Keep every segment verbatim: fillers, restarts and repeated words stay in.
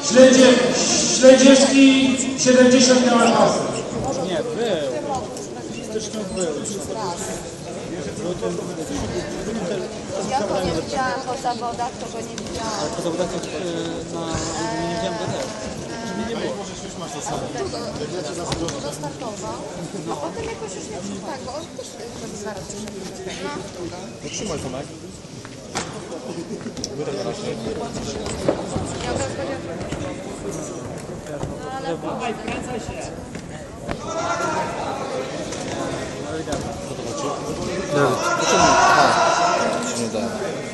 Śledzie, Śledziewski siedemdziesiąt miała pasy. Nie, był. Styczniu był. Ja go nie widziałam po zawodach, to go nie widziałam. Ale po zawodach to na... nie widziałem go też. Nie było. Dużo startował, a potem jakoś już nie przyszło. Tak, bo on też zaraz przyszedł. Trzymaj Tomek. Wydaj na razie. Ja bym powiedział... No ale... Dawaj, wkręcaj się. Nie da.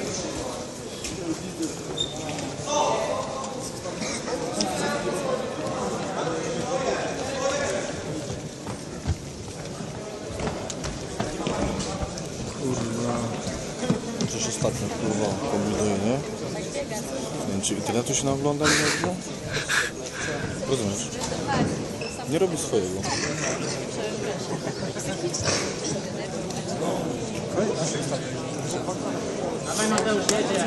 Kurwa. Coś ostatnio kurwa kombinuje, nie? Nie wiem, czy internetu się naogląda i nie ogląda? Rozumiesz? Nie robi swojego. Dawaj Mateusz, jedzie.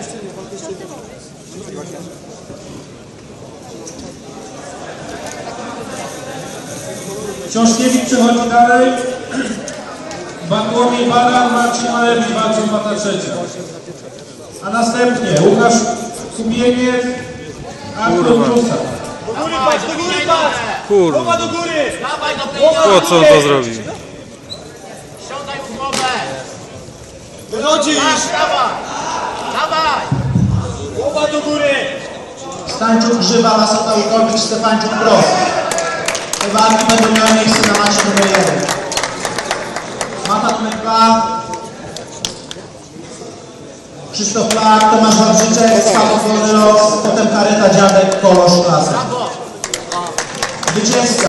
Książkiewicz przechodzi dalej. Bartłomiej Baran, Marcin Malewicz walczą pata trzecia. A następnie Łukasz Kubieniec, Artur Musa. Do góry patrz, do góry patrz! Kurwa, Głowa do góry! Dawaj do po co on to zrobił? Ściągaj w głowę! Wychodzisz! Dawaj! Dawaj! Głowa do góry! Stańczuk Grzywa, Lasota Łukowicz, Stefańczuk Prost. Te walki będą miały miejsce na macie numer jeden. Mata numer dwa. Krzysztof Flak, Tomasz Wawrzyczek, Paweł Wolny Los, potem Kareta Dziadek, Kolosz Klasa. Zwycięzca.